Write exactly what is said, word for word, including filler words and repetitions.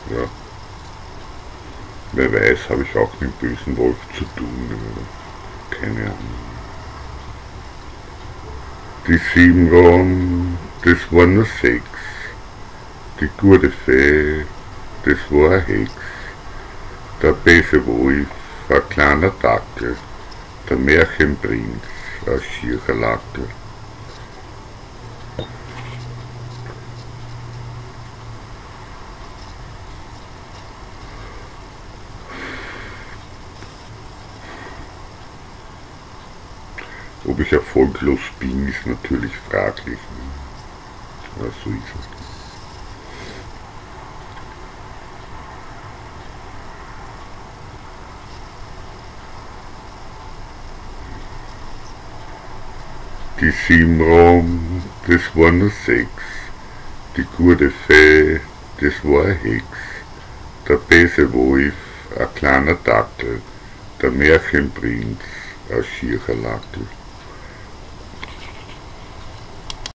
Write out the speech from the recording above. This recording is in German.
Ja. Wer weiß, habe ich auch mit dem bösen Wolf zu tun, oder? Keine Ahnung. Die sieben waren, das war nur sechs. Die gute Fee, das war eine Hex. Der böse Wolf, ein kleiner Dackel. Der Märchenprinz, ein Schircherlackel. Ob ich erfolglos bin, ist natürlich fraglich. Aber so ist es. Die sieben Raum, das war nur sechs. Die gute Fee, das war eine Hex. Der böse Wolf, ein kleiner Dackel. Der Märchenprinz, ein Schircherlackel.